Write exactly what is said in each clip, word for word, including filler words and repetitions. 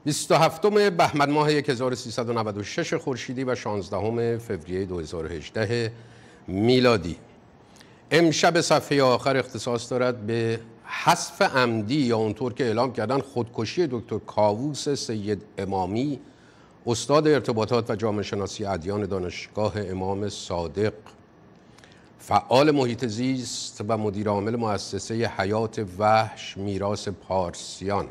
بیست و هفتم بهمن ماه هزار و سیصد و نود و شش خورشیدی و شانزدهم فوریه دو هزار و هجده میلادی. امشب صفحه آخر اختصاص دارد به حذف عمدی یا اونطور که اعلام کردن خودکشی دکتر کاووس سید امامی، استاد ارتباطات و جامعه شناسی ادیان دانشگاه امام صادق، فعال محیط زیست و مدیر عامل مؤسسه حیات وحش میراث پارسیان.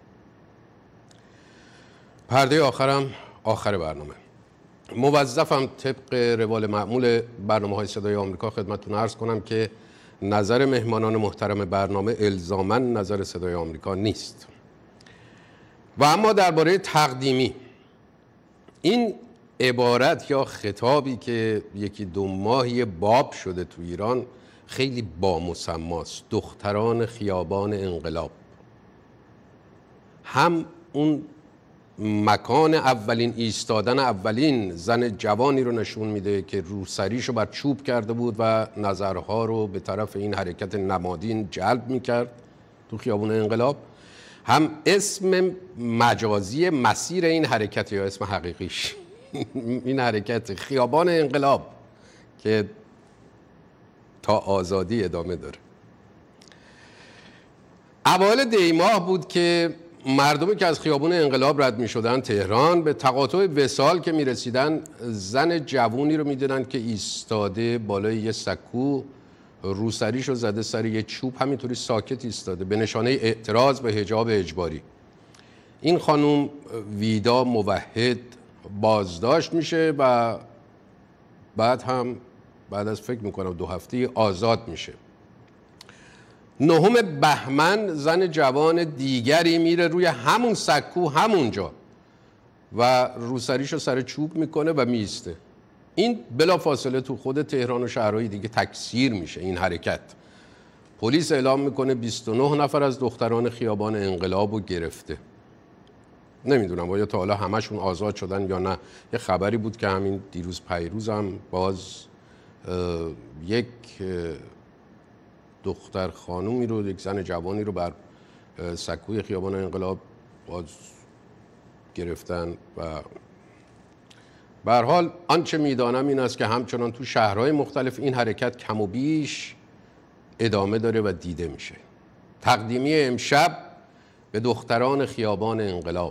پرده آخرم آخر برنامه. موظفم طبق روال معمول برنامه‌های صدای آمریکا خدمتتون عرض کنم که نظر مهمانان محترم برنامه الزاماً نظر صدای آمریکا نیست. و اما درباره تقدیمی، این عبارت یا خطابی که یکی دو ماهی باب شده تو ایران خیلی بامسماست. دختران خیابان انقلاب، هم اون مکان اولین ایستادن اولین زن جوانی رو نشون میده که روسریشو بر چوب کرده بود و نظرها رو به طرف این حرکت نمادین جلب میکرد تو خیابان انقلاب، هم اسم مجازی مسیر این حرکت یا اسم حقیقیش این حرکت خیابان انقلاب که تا آزادی ادامه داره. اوایل دی ماه بود که مردمی که از خیابان انقلاب رد می شدن تهران به تقاطع وصال که می رسیدن، زن جوونی رو می دیدن که ایستاده بالای یه سکو، روسریشو زده سر یه چوب، همینطوری ساکت ایستاده به نشانه اعتراض به حجاب اجباری. این خانم ویدا موحد بازداشت میشه و بعد هم بعد از فکر میکنم دو هفته آزاد میشه. نهم بهمن زن جوان دیگری میره روی همون سکو همونجا و روسریشو سر چوب میکنه و میسته. این بلا فاصله تو خود تهران و شهرهای دیگه تکثیر میشه این حرکت. پلیس اعلام میکنه بیست و نه نفر از دختران خیابان انقلاب رو گرفته. نمیدونم آیا تا حالا همشون آزاد شدن یا نه. یه خبری بود که همین دیروز پیروز هم باز یک دختر خانومی رو، یک زن جوانی رو بر سکوی خیابان انقلاب باز گرفتن. و به هر حال آنچه میدانم این است که همچنان تو شهرهای مختلف این حرکت کم و بیش ادامه داره و دیده میشه. تقدیمی امشب به دختران خیابان انقلاب.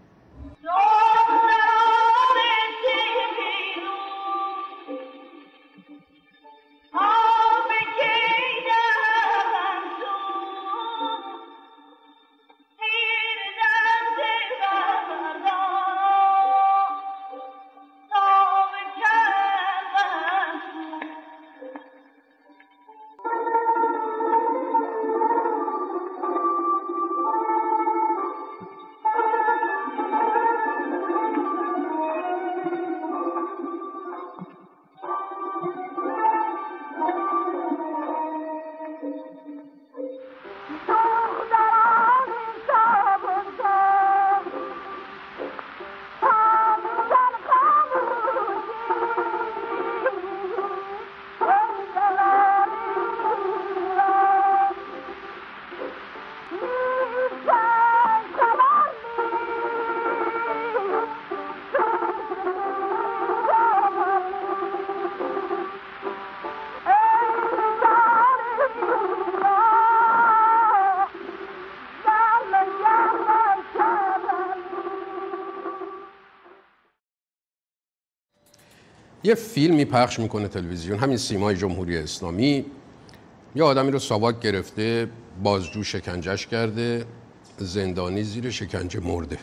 یه فیلمی پخش میکنه تلویزیون، همین سیمای جمهوری اسلامی، یه آدمی رو ساواک گرفته، بازجو شکنجهش کرده، زندانی زیر شکنجه مرده.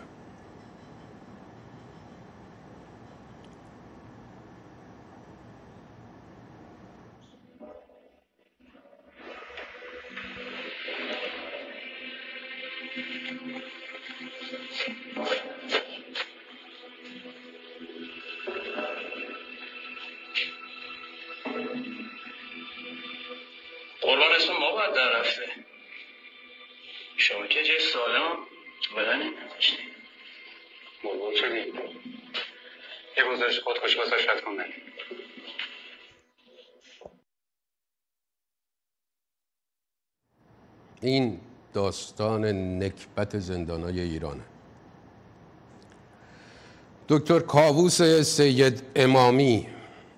قربان اسم ما باید در رفته. شما که جای سالم بدن نداشتید. مربوط شدی؟ یه گزارش خودکشی واسه شد کنن. این داستان نکبت زندانای ایرانه. دکتر کاووس سید امامی،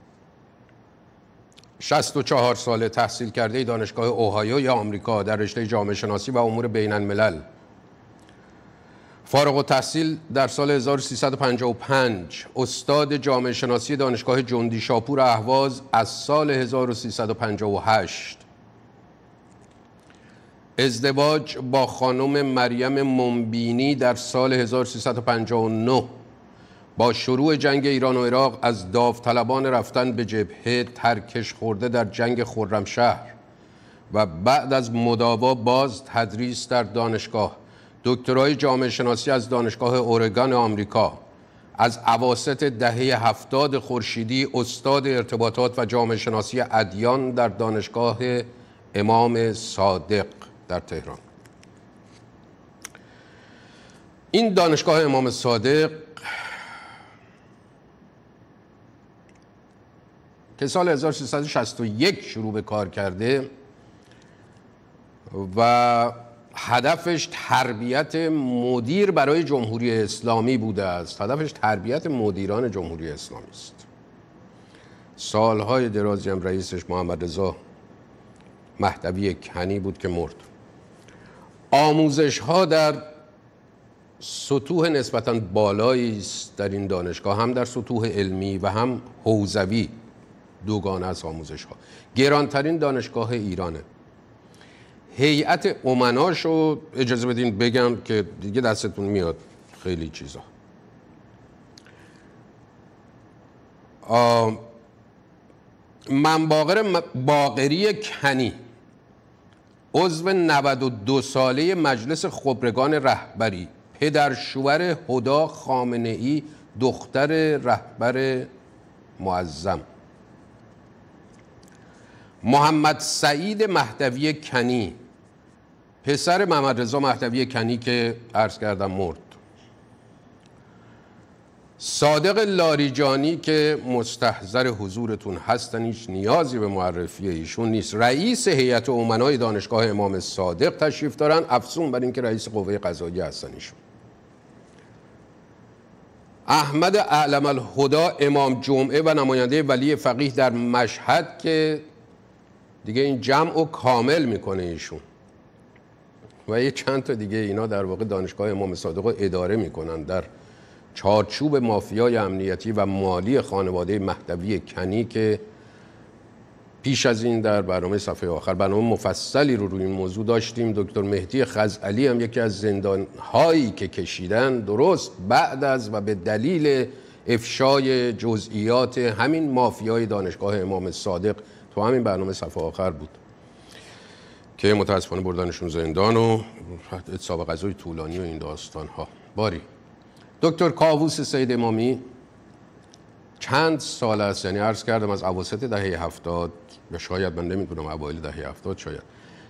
شصت و چهار ساله، تحصیل کرده دانشگاه اوهایو یا آمریکا در رشته جامعه شناسی و امور بین الملل. فارغ التحصیل در سال هزار و سیصد و پنجاه و پنج، استاد جامعه شناسی دانشگاه جندی شاپور اهواز از سال هزار و سیصد و پنجاه و هشت. ازدواج با خانم مریم منبینی در سال هزار و سیصد و پنجاه و نه. با شروع جنگ ایران و عراق از داوطلبان رفتن به جبهه ترکش خورده در جنگ خرمشهر و بعد از مداوا باز تدریس در دانشگاه. دکترای جامعه شناسی از دانشگاه اورگان آمریکا. از اواسط دهه هفتاد خورشیدی استاد ارتباطات و جامعه شناسی ادیان در دانشگاه امام صادق در تهران. این دانشگاه امام صادق که سال هزار و سیصد و شصت و یک شروع به کار کرده و هدفش تربیت مدیر برای جمهوری اسلامی بوده است. هدفش تربیت مدیران جمهوری اسلامی است. سالهای درازی هم رئیسش محمد رضا مهدوی کنی بود که مرد. آموزش ها در سطوح نسبتاً بالایی است در این دانشگاه، هم در سطوح علمی و هم حوزوی، دوگانه از آموزش ها. گرانترین دانشگاه ایرانه. هیئت امناشو اجازه بدین بگم که دیگه دستتون میاد خیلی چیزا. منباقر باقری کنی، عضو نود و دو ساله مجلس خبرگان رهبری، پدر شوهر هدا خامنه‌ای، دختر رهبر معظم. محمد سعید مهدوی کنی، پسر محمد رضا مهدوی کنی که عرض کردم مرد. صادق لاریجانی که مستحضر حضورتون هستن، هیچ نیازی به معرفی ایشون نیست، رئیس هیئت امنای دانشگاه امام صادق تشریف دارن، افزون بر اینکه رئیس قوه قضاییه هستن ایشون. احمد اعلم الهدا امام جمعه و نماینده ولی فقیه در مشهد که دیگه این جمع رو کامل میکنه ایشون و یه چند تا دیگه اینا در واقع دانشگاه امام صادق رو اداره میکنن در چارچوب مافیای امنیتی و مالی خانواده مهدوی کنی که پیش از این در برنامه صفحه آخر برنامه مفصلی رو روی این موضوع داشتیم. دکتر مهدی خزعلی هم یکی از زندانهایی که کشیدن درست بعد از و به دلیل افشای جزئیات همین مافیای دانشگاه امام صادق تو همین برنامه صفحه آخر بود که متاسفانه بردنشون زندان و اعتصاب غذای طولانی و این داستان ها. باری دکتر کاووس سید امامی چند سال است، یعنی عرض کردم از اواسط دهه هفتاد یا شاید من نمیدونم اوایل دهه هفتاد، شاید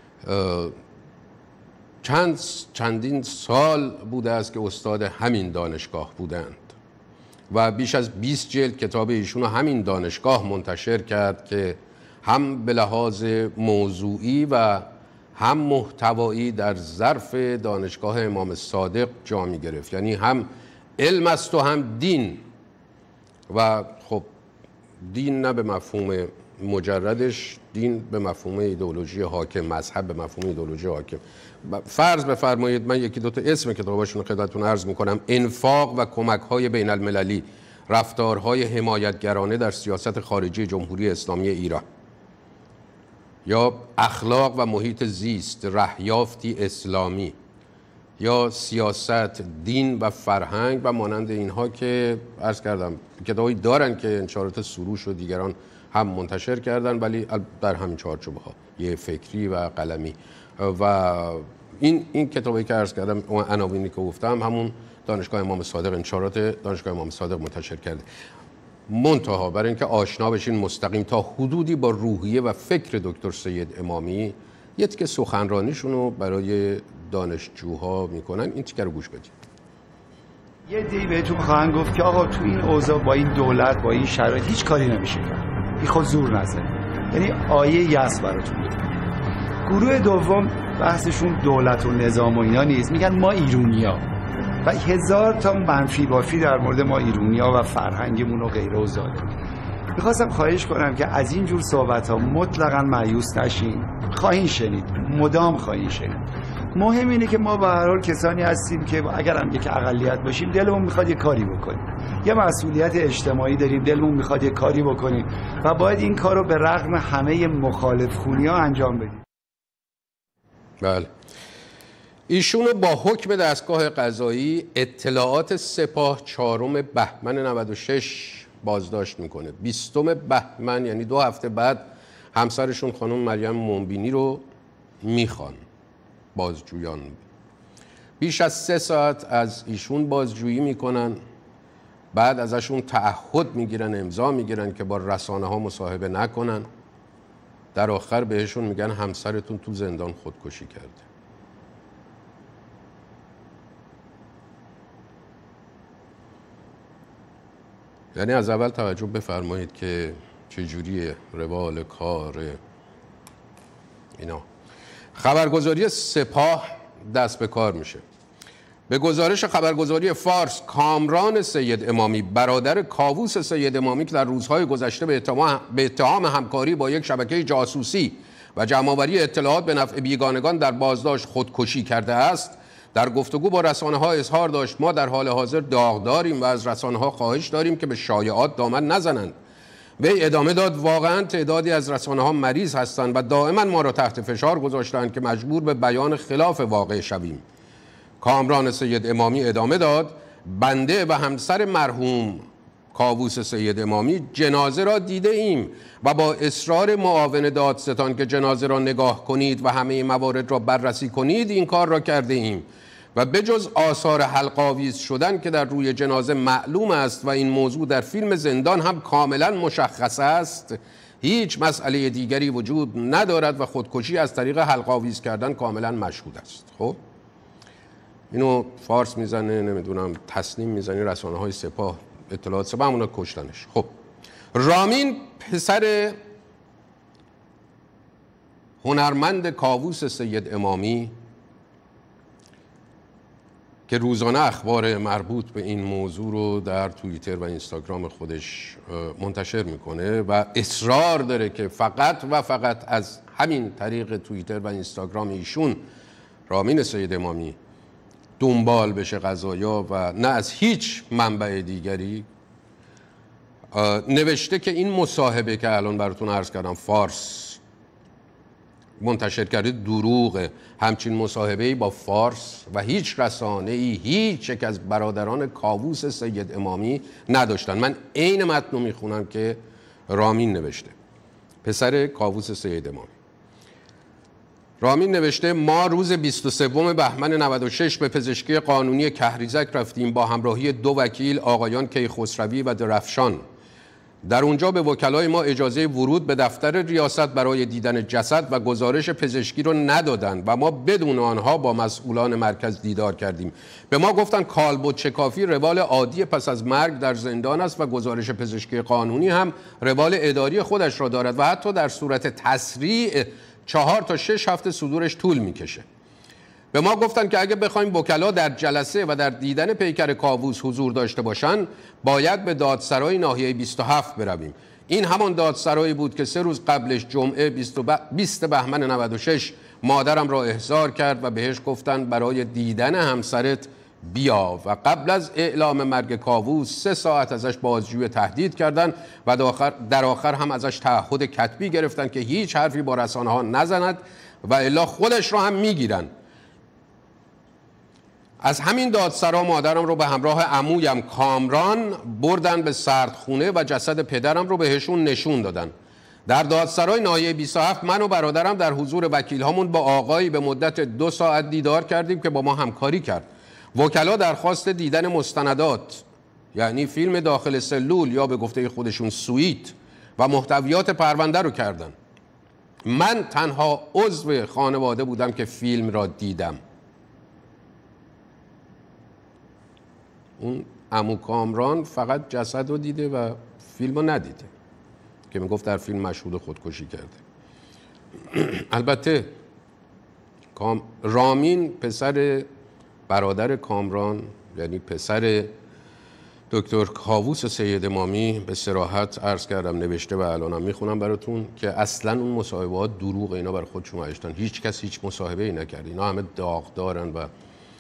چند چندین سال بوده است که استاد همین دانشگاه بودند و بیش از بیست جلد کتاب ایشون همین دانشگاه منتشر کرد که هم به لحاظ موضوعی و هم محتوایی در ظرف دانشگاه امام صادق جا می گرفت. یعنی هم علم است و هم دین، و خب دین نه به مفهوم مجردش، دین به مفهوم ایدئولوژی حاکم، مذهب به مفهوم ایدئولوژی حاکم. فرض بفرمایید من یکی دو تا اسم کتاباشون رو خدمتتون عرض میکنم: انفاق و کمک‌های بین المللی، رفتارهای حمایتگرانه در سیاست خارجی جمهوری اسلامی ایران، یا اخلاق و محیط زیست، رهیافتی اسلامی، یا سیاست، دین و فرهنگ و مانند اینها که عرض کردم کتابی دارن که انشارات سروش و دیگران هم منتشر کردن، ولی در همین چارچوبه ها، یه فکری و قلمی. و این این کتابی که عرض کردم، اون عناوینی که گفتم، همون دانشگاه امام صادق، انشارات دانشگاه امام صادق منتشر کرده. منتها برای اینکه آشنا بشین مستقیم تا حدودی با روحیه و فکر دکتر سید امامی، یه تیکه سخنرانیشون رو برای دانشجوها میکنن، این تیکه رو گوش بدید. یه دی بهتون خواهند گفت که آقا تو این اوضاع با این دولت با این شرایط هیچ کاری نمیشه کرد، بی خود زور نزنید، یعنی آیه یأس براتون میاد. گروه دوم بحثشون دولت و نظام و اینا نیست، میگن ما ایرونیا و هزار تا منفی بافی در مورد ما ایرونیا و فرهنگمون و غیره و زاده. میخواستم خواهش کنم که از این جور صحبت ها مطلقا مایوس نشین. خواهین شنید، مدام خواهین شنید. مهم اینه که ما به هر حال کسانی هستیم که اگر هم یک اقلیت باشیم دلمون میخواد یه کاری بکنیم، یه مسئولیت اجتماعی داریم، دلمون میخواد یه کاری بکنیم و باید این کار رو به رغم همه مخالف خونی ها انجام بدیم. بله. ایشون با حکم دستگاه قضایی اطلاعات سپاه چهارم بهمن نود و شش بازداشت میکنه. بیستم بهمن یعنی دو هفته بعد همسرشون خانم مریم مومبینی رو میخوان بازجویان. بیش از سه ساعت از ایشون بازجویی میکنن، بعد ازشون تعهد میگیرن، امضا میگیرن که با رسانه ها مصاحبه نکنن. در آخر بهشون میگن همسرتون تو زندان خودکشی کرده. یعنی از اول توجه بفرمایید که چجوریه روال کار اینا. خبرگزاری سپاه دست به کار میشه. به گزارش خبرگزاری فارس، کامران سید امامی برادر کاووس سید امامی که در روزهای گذشته به اتهام به اتهام همکاری با یک شبکه جاسوسی و جمع‌آوری اطلاعات به نفع بیگانگان در بازداشت خودکشی کرده است، در گفتگو با رسانه ها اظهار داشت ما در حال حاضر داغداریم و از رسانه ها خواهش داریم که به شایعات دامن نزنند. وی ادامه داد واقعا تعدادی از رسانه ها مریض هستند و دائما ما را تحت فشار گذاشتند که مجبور به بیان خلاف واقع شویم. کامران سید امامی ادامه داد بنده و همسر مرحوم کاووس سید امامی جنازه را دیده ایم و با اصرار معاون دادستان که جنازه را نگاه کنید و همه موارد را بررسی کنید این کار را کرده ایم و بجز آثار حلق‌آویز شدن که در روی جنازه معلوم است و این موضوع در فیلم زندان هم کاملا مشخص است، هیچ مسئله دیگری وجود ندارد و خودکشی از طریق حلق‌آویز کردن کاملا مشهود است. خب اینو فارس میزنه، نمیدونم تصنیم میزنه، رسانه های سپاه اطلاعات سپاه همونا کشتنش. خب رامین پسر هنرمند کاووس سید امامی که روزانه اخبار مربوط به این موضوع رو در توییتر و اینستاگرام خودش منتشر میکنه و اصرار داره که فقط و فقط از همین طریق توییتر و اینستاگرام ایشون رامین سید امامی دنبال بشه قضایا و نه از هیچ منبع دیگری، نوشته که این مصاحبه که الان براتون عرض کردم فارس منتشر کرده دروغه. همچین مصاحبه‌ای با فارس و هیچ رسانه‌ای هیچ یک از برادران کاووس سید امامی نداشتن. من عین متن رو میخونم که رامین نوشته، پسر کاووس سید امامی. رامین نوشته ما روز بیست و سوم بهمن نود و شش به پزشکی قانونی کهریزک رفتیم با همراهی دو وکیل آقایان کیخسروی و درفشان. در اونجا به وکلای ما اجازه ورود به دفتر ریاست برای دیدن جسد و گزارش پزشکی رو ندادند و ما بدون آنها با مسئولان مرکز دیدار کردیم. به ما گفتن کالبد شکافی روال عادی پس از مرگ در زندان است و گزارش پزشکی قانونی هم روال اداری خودش را دارد و حتی در صورت تسریع چهار تا شش هفته صدورش طول میکشه. به ما گفتن که اگه بخوایم وکلا در جلسه و در دیدن پیکر کاووس حضور داشته باشن باید به دادسرای ناحیه بیست و هفت برویم. این همان دادسرایی بود که سه روز قبلش جمعه بیست بهمن نود و شش مادرم را احضار کرد و بهش گفتن برای دیدن همسرت بیا و قبل از اعلام مرگ کاووس سه ساعت ازش بازجویی تهدید کردند و در آخر, در آخر هم ازش تعهد کتبی گرفتن که هیچ حرفی با رسانه ها نزند و الا خودش را هم میگیرن. از همین دادسرا مادرم رو به همراه عمویم کامران بردن به سردخونه و جسد پدرم رو بهشون نشون دادن. در دادسرای ناحیه بیست و هفت من و برادرم در حضور وکیل هامون با آقایی به مدت دو ساعت دیدار کردیم که با ما همکاری کرد. وکلا درخواست دیدن مستندات یعنی فیلم داخل سلول یا به گفته خودشون سویت و محتویات پرونده رو کردن. من تنها عضو خانواده بودم که فیلم را دیدم. اون عمو کامران فقط جسد رو دیده و فیلم رو ندیده که میگفت در فیلم مشهود خودکشی کرده. البته رامین پسر برادر کامران یعنی پسر دکتر کاووس سید امامی، به صراحت عرض کردم نوشته و الانم میخونم براتون که اصلا اون مصاحبه ها دروغ، اینا برای خودشون نوشتن، هیچ کس هیچ مصاحبه ای نکرد، اینا همه داغ دارن. و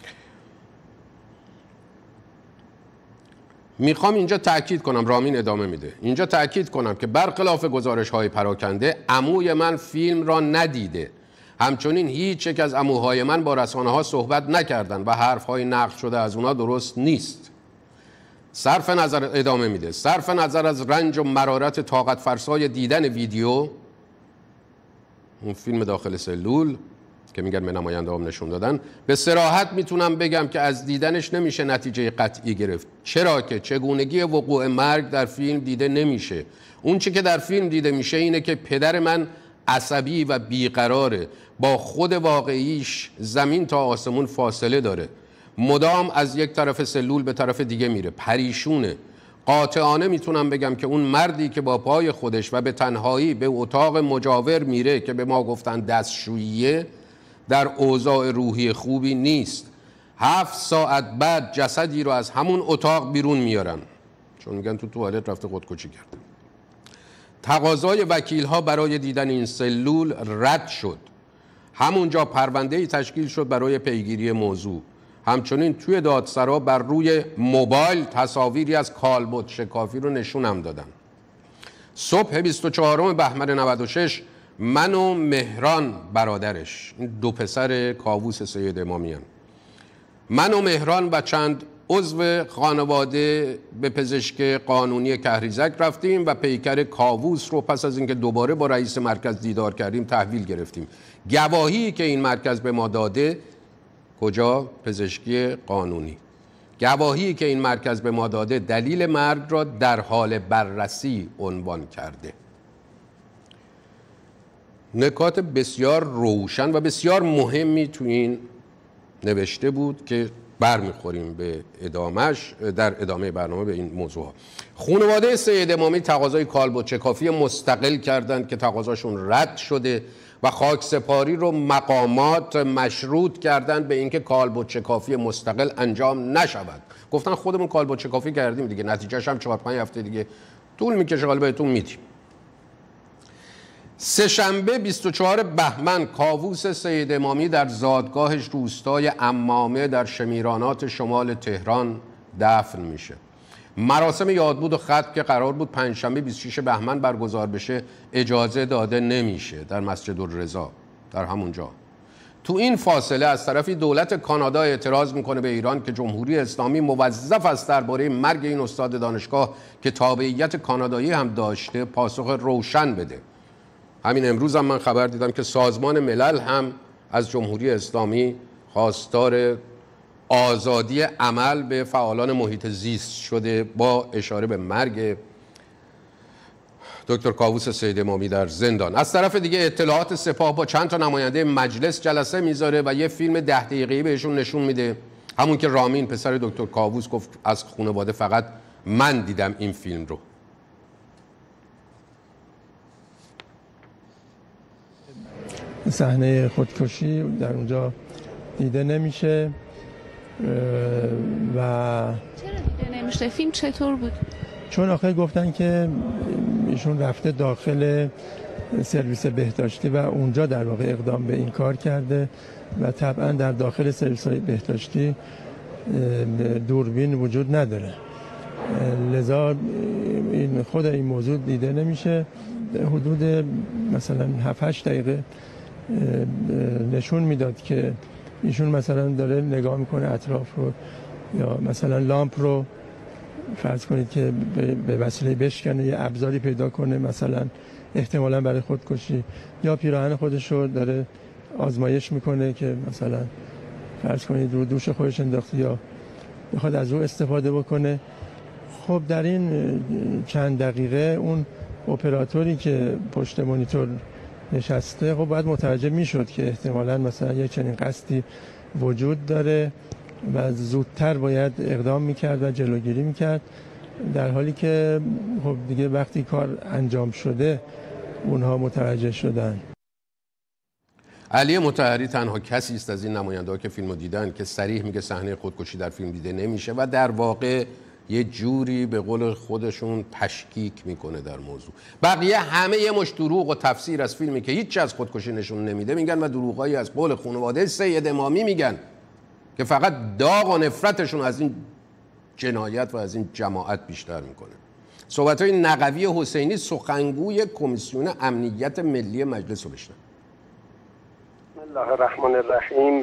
میخوام اینجا تاکید کنم، رامین ادامه میده، اینجا تاکید کنم که برخلاف گزارش های پراکنده، عموی من فیلم را ندیده، همچنین هیچ یک از عموهای من با رسانه ها صحبت نکردن و حرف های نقل شده از اونا درست نیست. صرف نظر ادامه میده صرف نظر از رنج و مرارت طاقت فرسای دیدن ویدیو، اون فیلم داخل سلول که میگن به نماینده هم نشون دادن، به صراحت میتونم بگم که از دیدنش نمیشه نتیجه قطعی گرفت، چرا که چگونگی وقوع مرگ در فیلم دیده نمیشه. اون چی که در فیلم دیده میشه اینه که پدر من عصبی و بیقراره، با خود واقعیش زمین تا آسمون فاصله داره، مدام از یک طرف سلول به طرف دیگه میره، پریشونه. قاطعانه میتونم بگم که اون مردی که با پای خودش و به تنهایی به اتاق مجاور میره که به ما گفتن دستشوییه، در اوضاع روحی خوبی نیست. هفت ساعت بعد جسدی رو از همون اتاق بیرون میارن، چون میگن تو توالت رفته خودکشی کرد. تقاضای وکیل ها برای دیدن این سلول رد شد. همونجا پرونده‌ای تشکیل شد برای پیگیری موضوع. همچنین توی دادسرا بر روی موبایل تصاویری از کالبد شکافی رو نشونم دادن. صبح بیست و چهارم بهمن نود و شش من و مهران برادرش، این دو پسر کاووس سید امامی هستند، من و مهران و چند عضو خانواده به پزشک قانونی کهریزک رفتیم و پیکر کاووس رو پس از اینکه دوباره با رئیس مرکز دیدار کردیم تحویل گرفتیم. گواهی که این مرکز به ما داده، کجا؟ پزشکی قانونی. گواهی که این مرکز به ما داده دلیل مرگ را در حال بررسی عنوان کرده. نکات بسیار روشن و بسیار مهمی تو این نوشته بود که برمیخوریم به ادامهش در ادامه برنامه به این موضوع ها. خانواده سید امامی تقاضای کالبد شکافی مستقل کردند که تقاضاشون رد شده و خاک سپاری رو مقامات مشروط کردند به اینکه کالبد شکافی مستقل انجام نشود. گفتن خودمون کالبد شکافی کردیم دیگه، نتیجهش هم چهار پنج هفته دیگه طول میکشه، حالا بهتون میدیم. سه شنبه بیست و چهارم بهمن کاووس سید امامی در زادگاهش روستای عمامه در شمیرانات شمال تهران دفن میشه. مراسم یادبود و ختم که قرار بود پنجشنبه بیست و ششم بهمن برگزار بشه اجازه داده نمیشه در مسجد الرضا در همونجا. تو این فاصله از طرفی دولت کانادا اعتراض میکنه به ایران که جمهوری اسلامی موظف است درباره مرگ این استاد دانشگاه که تابعیت کانادایی هم داشته پاسخ روشن بده. همین امروز هم من خبر دیدم که سازمان ملل هم از جمهوری اسلامی خواستار آزادی عمل به فعالان محیط زیست شده با اشاره به مرگ دکتر کاووس سید امامی در زندان. از طرف دیگه اطلاعات سپاه با چند تا نماینده مجلس جلسه میذاره و یه فیلم ده دقیقه‌ای بهشون نشون میده، همون که رامین پسر دکتر کاووس گفت از خانواده فقط من دیدم این فیلم رو. صحنه خودکشی در اونجا دیده نمیشه و چرا دیده نمیشه؟ فیلم چطور بود؟ چون آخر گفتن که ایشون رفته داخل سرویس بهداشتی و اونجا در واقع اقدام به این کار کرده و طبعا در داخل سرویس بهداشتی دوربین وجود نداره، لذا این خود این موضوع دیده نمیشه. حدود مثلا هفت هشت دقیقه نشون میداد که ایشون مثلا داره نگاه میکنه اطراف رو، یا مثلا لامپ رو فرض کنید که به وسیله بشکنه یه ابزاری پیدا کنه مثلا احتمالا برای خودکشی، یا پیراهن خودش رو داره آزمایش میکنه که مثلا فرض کنید رو دوش خودش انداخته یا بخواد از رو استفاده بکنه. خب در این چند دقیقه اون اپراتوری که پشت مانیتور نشسته خب باید متوجه میشد که احتمالاً مثلا یک چنین قصدی وجود داره و زودتر باید اقدام میکرد و جلوگیری میکرد، در حالی که خب دیگه وقتی کار انجام شده اونها متوجه شدن. علی مطهری تنها کسی است از این نماینده‌ها که فیلمو دیدن که صریح میگه صحنه خودکشی در فیلم دیده نمیشه و در واقع یه جوری به قول خودشون تشکیک میکنه در موضوع. بقیه همه یه مش دروغ و تفسیر از فیلمی که هیچ از خودکشی نشون نمیده میگن و دروغایی از قول خانواده سید امامی میگن که فقط داغ و نفرتشون از این جنایت و از این جماعت بیشتر میکنه. صحبت‌های نقوی حسینی سخنگوی کمیسیون امنیت ملی مجلس رو بشنوید. بسم الله الرحمن الرحیم.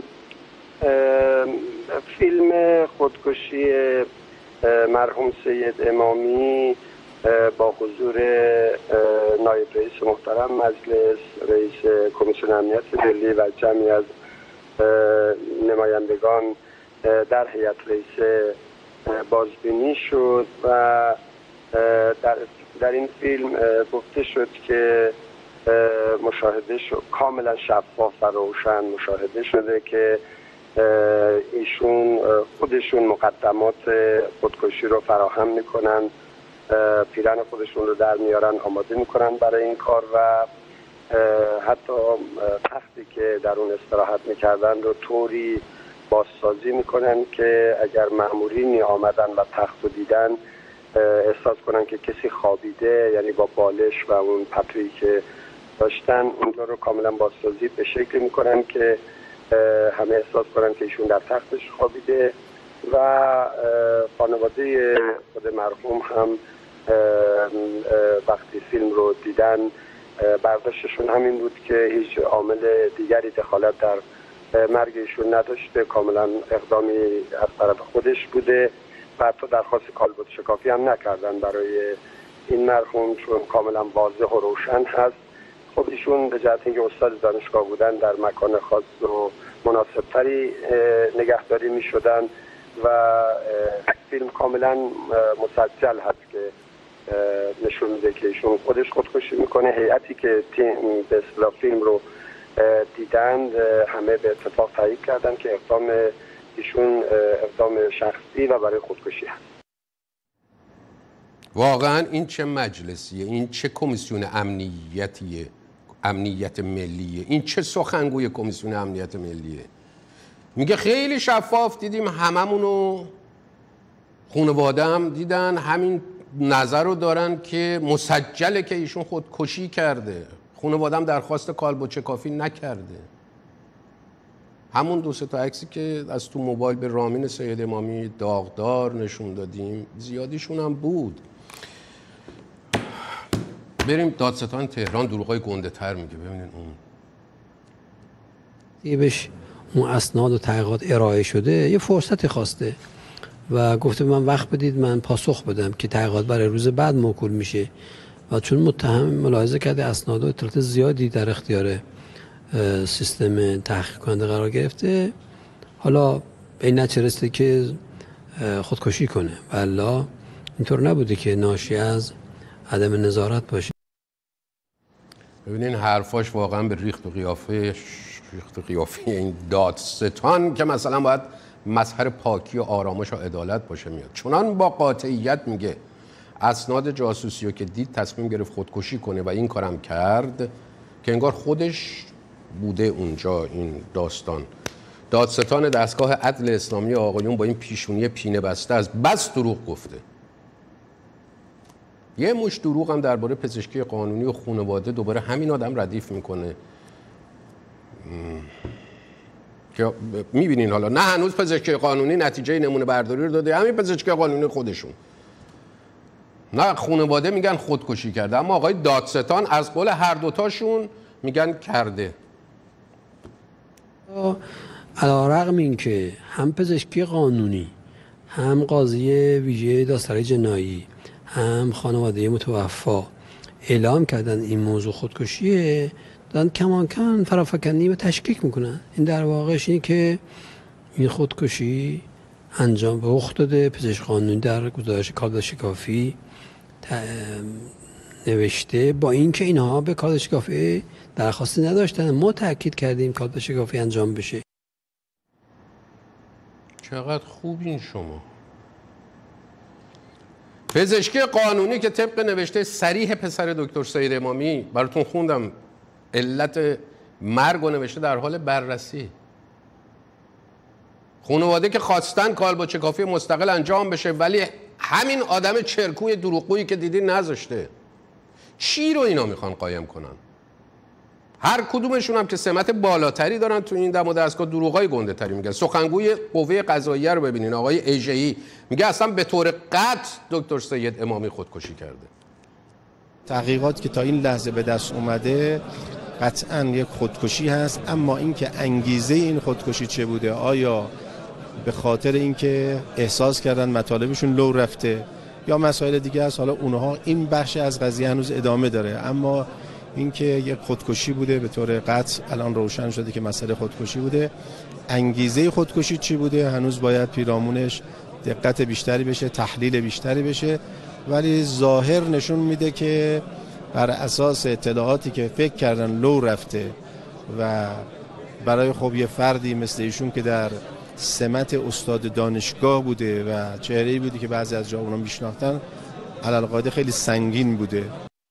فیلم خودکشی مرحوم سید امامی با حضور نایب رئیس محترم مجلس، رئیس کمیسیون امنیت ملی و جمعی از نمایندگان در هیئت رئیس بازبینی شد و در در این فیلم گفته شد که مشاهده شد کاملا شفاف و روشن مشاهده شده که ایشون خودشون مقدمات خودکشی رو فراهم میکنن، پیرن خودشون رو در میارن، آماده میکنن برای این کار و حتی تختی که در اون استراحت میکردن رو طوری بازسازی میکنن که اگر مأمورینی آمدن و تخت رو دیدن احساس کنن که کسی خوابیده، یعنی با بالش و اون پتویی که داشتن اونجا رو کاملا بازسازی به شکلی میکنن که همه احساس کنن که ایشون در تختش خوابیده و خانواده خود مرحوم هم وقتی فیلم رو دیدن برداشتشون همین بود که هیچ عامل دیگری دخالت در مرگ ایشون نداشته، کاملا اقدامی از طرف خودش بوده و حتی درخواست کالبد شکافی هم نکردن برای این مرحوم چون کاملا واضح و روشن هست. خب ایشون به جهت اینکه استاد دانشگاه بودن در مکان خاص و مناسبتری نگهداری می شدن و فیلم کاملا مسجل هست که نشون میده که ایشون خودش خودکشی میکنه. هیئتی که به اصطلاح فیلم رو دیدند همه به اتفاق تایید کردن که اقدام ایشون اقدام شخصی و برای خودکشی هست. واقعا این چه مجلسیه؟ این چه کمیسیون امنیتیه؟ امنیت ملیه؟ این چه سخنگوی کمیسیون امنیت ملیه؟ میگه خیلی شفاف دیدیم، هممونو خانواده هم دیدن، همین نظر رو دارن که مسجله که ایشون خودکشی کرده، خانواده هم درخواست کالبد شکافی نکرده. همون دو سه تا عکسی که از تو موبایل به رامین سید امامی داغدار نشون دادیم زیادیشون هم بود. بریم دادستان تهران دروغای گنده تر میگه، ببینین اون دیگه بهش اون اسناد و تحقیقات ارائه شده یه فرصتی خواسته و گفته من وقت بدید من پاسخ بدم که تحقیقات برای روز بعد موکول میشه و چون متهم ملاحظه کرده اسناد و اطلاعات زیادی در اختیار سیستم تحقیق کننده قرار گرفته، حالا به این نتیجه رسیده که خودکشی کنه. والله اینطور نبوده که ناشی از عدم نظارت باشه. ببینین حرفاش واقعا به ریخت و قیافه ریخت و قیافه این دادستان که مثلا باید مظهر پاکی و آرامش و عدالت باشه میاد. چنان با قاطعیت میگه اسناد جاسوسی رو که دید تصمیم گرفت خودکشی کنه و این کارم کرد که انگار خودش بوده اونجا. این داستان دادستان دستگاه عدل اسلامی آقایون با این پیشونی پینه بسته از بس دروغ گفته. یه مش دروغ هم درباره پزشکی قانونی و خانواده دوباره همین آدم ردیف میکنه که میبینین حالا نه هنوز پزشکی قانونی نتیجه نمونه برداری رو داده، همین پزشکی قانونی خودشون، نه خانواده میگن خودکشی کرده اما آقای دادستان از قول هر دوتاشون میگن کرده. علی‌رغم این که هم پزشکی قانونی هم قاضی ویژه دادسرای جنایی هم خانواده متوفا اعلام کردن این موضوع خودکشیه، دارن کمان کمان فرافکنی و تشکیک میکنن. این در واقعش اینه که این خودکشی انجام به رخ داده. پزشک قانونی در گزارش کالبد شکافی نوشته با اینکه اینها به کالبد شکافی درخواستی نداشتن، ما تاکید کردیم کالبد شکافی انجام بشه. چقدر خوب این شما. پزشکی قانونی که طبق نوشته صریح پسر دکتر سید امامی براتون خوندم علت مرگ و نوشته در حال بررسی. خانواده که خواستن کالبد کافی مستقل انجام بشه، ولی همین آدم چرکوی دروغگویی که دیدین نذاشته. چی رو اینا میخوان قایم کنن؟ هر کدومشون هم که سمت بالاتری دارن تو این دم و دستگاه دروغای گنده تری میگن. سخنگوی قوه قضاییه رو ببینین، آقای اژه‌ای میگه اصلا به طور قطع دکتر سید امامی خودکشی کرده. تحقیقات که تا این لحظه به دست اومده قطعاً یک خودکشی هست، اما اینکه انگیزه این خودکشی چه بوده، آیا به خاطر اینکه احساس کردن مطالبشون لو رفته یا مسائل دیگه است، حالا اونها این بخش از قضیه هنوز ادامه داره، اما اینکه یک خودکشی بوده به طور قطع الان روشن شده که مسئله خودکشی بوده. انگیزه خودکشی چی بوده هنوز باید پیرامونش دقت بیشتری بشه، تحلیل بیشتری بشه، ولی ظاهر نشون میده که بر اساس اطلاعاتی که فکر کردن لو رفته و برای خب یه فردی مثل ایشون که در سمت استاد دانشگاه بوده و چهره‌ای بوده که بعضی از جوانان میشناختن، علالقاعده خیلی سنگین بوده.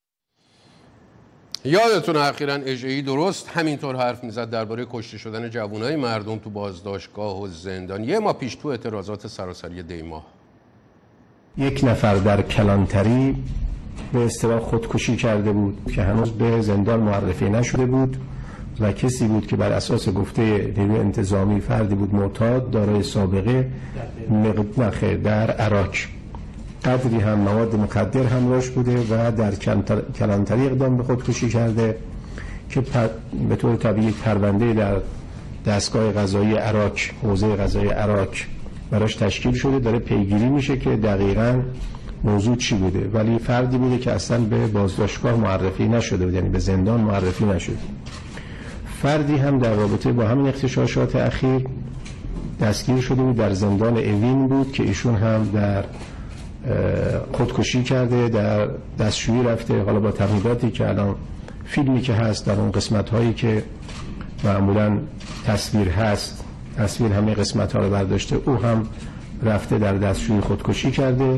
یادتون اخیراً اژه‌ای درست همینطور حرف میزد درباره کشته شدن جوانای مردم تو بازداشتگاه و زندان. یه ماه پیش تو اعتراضات سراسری دیماه یک نفر در کلانتری به اصطلاح خودکشی کرده بود که هنوز به زندان معرفی نشده بود و کسی بود که بر اساس گفته نیروی انتظامی فردی بود معتاد دارای سابقه مقنخه در عراق، قدری هم مواد مخدر همراهش بوده و در کلانتری اقدام به خودکشی کرده که به طور طبیعی پرونده در دستگاه قضایی عراق، حوزه قضایی عراق براش تشکیل شده، داره پیگیری میشه که دقیقاً موضوع چی بوده، ولی فردی بوده که اصلا به بازداشتگاه معرفی نشده بود، یعنی به زندان معرفی نشده. فردی هم در رابطه با همین اغتشاشات اخیر دستگیر شده بود، در زندان اوین بود که ایشون هم در خودکشی کرده، در دستشویی رفته. حالا با تمهیداتی که الان فیلمی که هست در اون قسمت هایی که معمولا تصویر هست، تصویر همه قسمت ها رو برداشته، او هم رفته در دستشویی خودکشی کرده.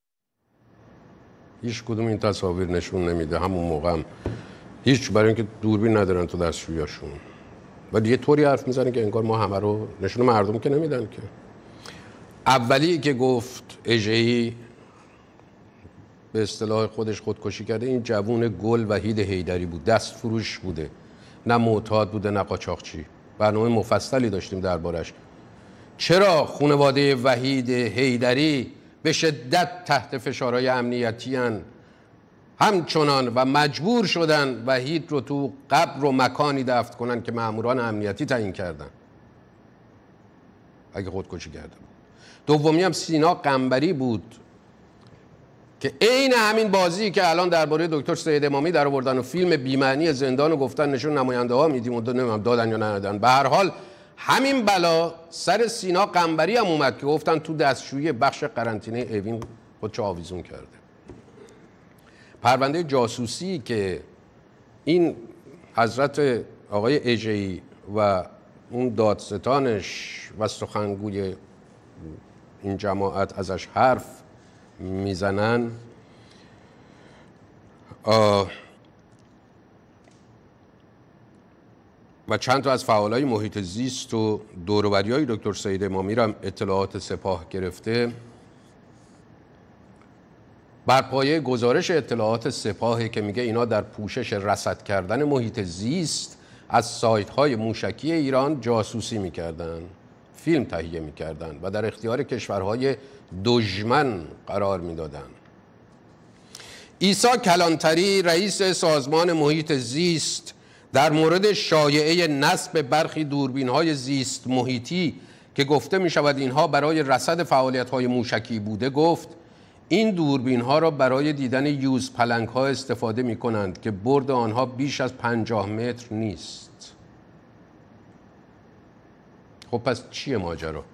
هیچ کدوم این تصاویر نشون نمیده. همون موقع هم هیچ، برای اینکه دوربین ندارن تو دستشوییاشون، ولی یه طوری حرف میزنه که انگار ما همه رو نشون مردم که نمیدن. که اولی که گفت اژه‌ای به اصطلاح خودش خودکشی کرده این جوون گل وحید حیدری بود، دست فروش بوده، نه معتاد بوده نه قاچاقچی. برنامه مفصلی داشتیم دربارش. چرا خانواده وحید حیدری به شدت تحت فشارهای امنیتی هن همچنان و مجبور شدن وحید رو تو قبر و مکانی دفن کنن که ماموران امنیتی تعیین کردن اگه خودکشی کرده بود. دومی هم سینا قنبری بود که عین همین بازی که الان درباره دکتر سید امامی در آوردن و فیلم بی‌معنی زندان رو گفتن نشون نماینده ها میدیم و دادن یا ندادن، به هر حال همین بلا سر سینا قنبری هم اومد که گفتن تو دستشویی بخش قرنطینه اوین خودشو آویزون کرده. پرونده جاسوسی که این حضرت آقای اژه‌ای و اون دادستانش و سخنگوی این جماعت ازش حرف میزنن، و چند تا از فعالای محیط زیست و دور و بریای دکتر سید امامی را اطلاعات سپاه گرفته، بر پایه گزارش اطلاعات سپاهی که میگه اینا در پوشش رصد کردن محیط زیست از سایت‌های موشکی ایران جاسوسی میکردن، فیلم تهیه میکردن و در اختیار کشورهای دشمن قرار میدادن. عیسی کلانتری رئیس سازمان محیط زیست در مورد شایعه نصب برخی دوربین‌های زیست محیطی که گفته می‌شود اینها برای رصد فعالیت‌های موشکی بوده گفت این دوربین‌ها را برای دیدن یوز پلنگ‌ها استفاده می‌کنند که برد آنها بیش از پنجاه متر نیست. خب پس چیه ماجرا؟